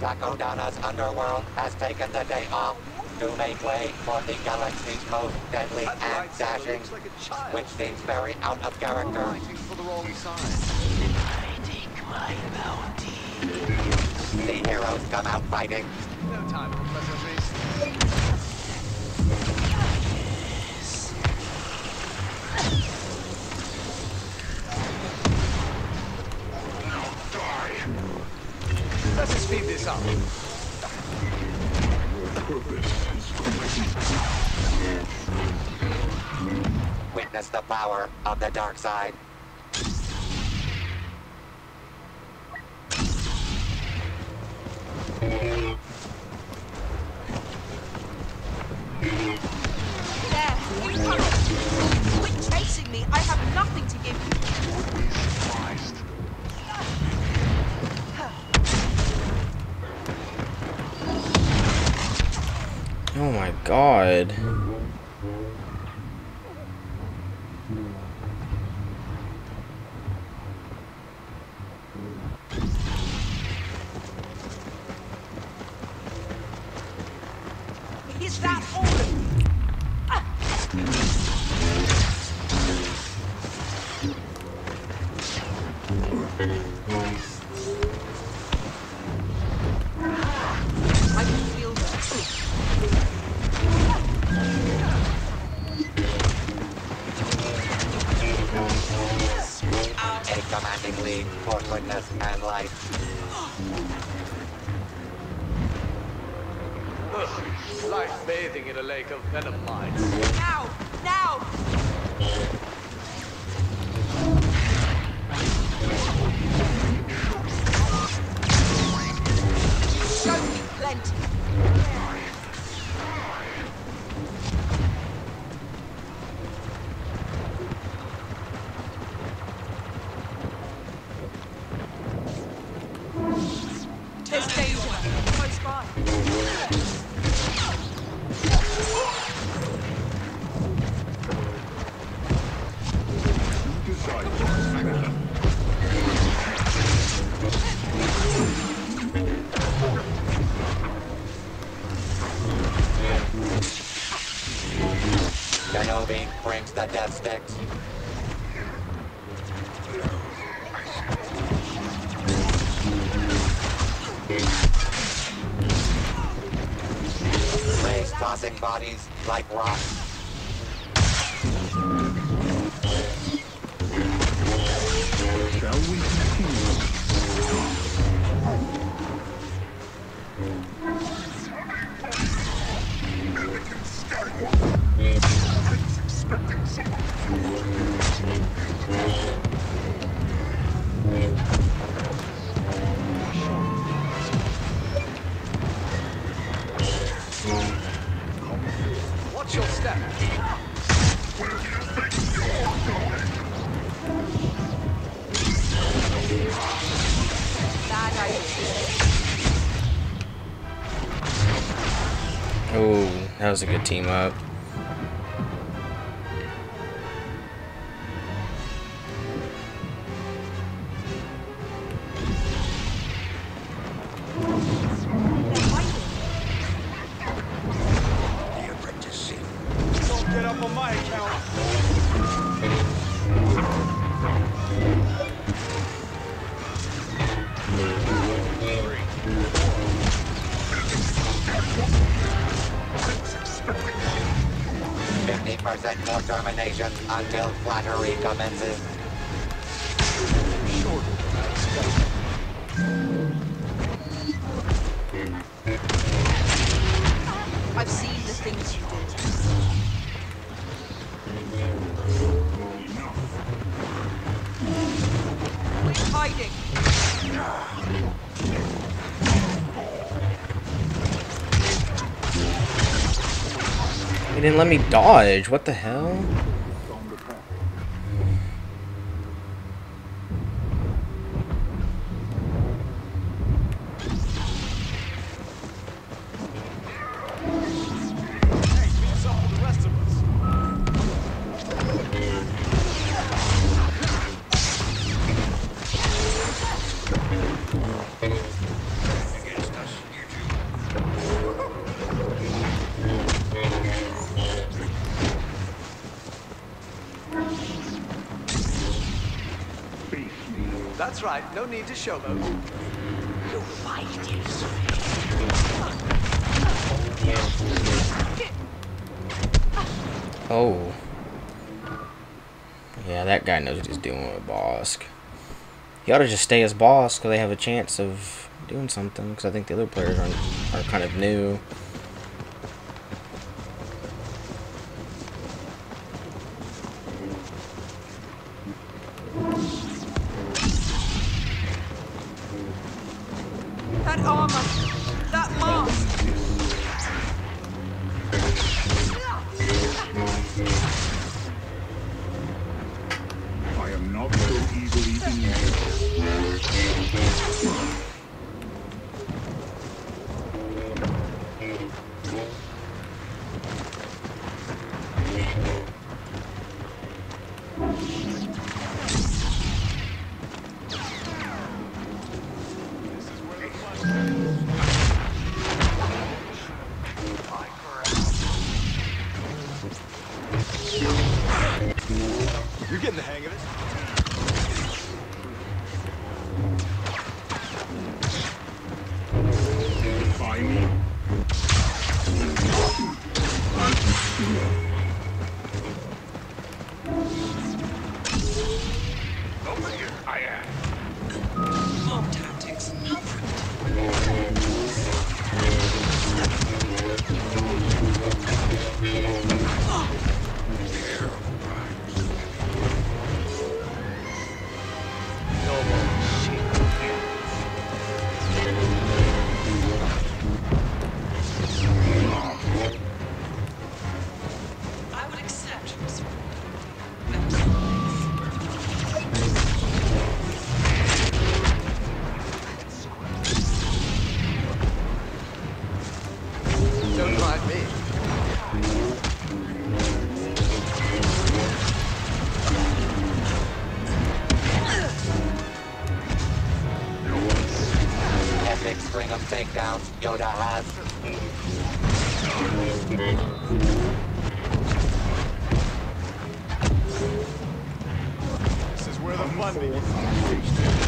Takodana's underworld has taken the day off to make way for the galaxy's most deadly and dashing, which seems very out of character. For the wrong side. I take my bounty. The heroes come out fighting. No time for pleasantries. Let's just speed this up. Witness the power of the dark side. There, you come. Quit chasing me. I have nothing to give you. Oh my god. Is that all? I can feel that. A commanding lead for goodness and life. Like bathing in a lake of venom mines. Now! Now! You showed me plenty. There's danger. Close by. Kenobi brings the death sticks. Ray's tossing bodies like rocks. Shall we continue? Watch your step. Bad idea. Oh, that was a good team up. Don't get up on my account. %, more termination until flattery commences. I've seen the things you did. Quit hiding. He didn't let me dodge. What the hell? Face me. That's right, no need to showboat. Your fight is Oh. Yeah, that guy knows what he's doing with Bosk. He ought to just stay as boss because they have a chance of doing something. Because I think the other players are kind of new. That armor, that mask. I am not so easily beaten. You're getting the hang of it. Defy me. Over here, I am. mob tactics. I would accept. Don't mind me. Epic string of takedowns Yoda has. This is where the fun begins.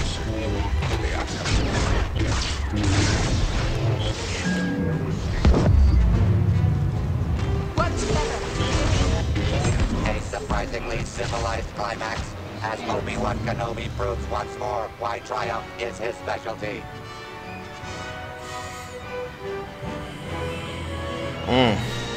Work together. A surprisingly civilized climax, as Obi-Wan Kenobi proves once more why triumph is his specialty. Mm.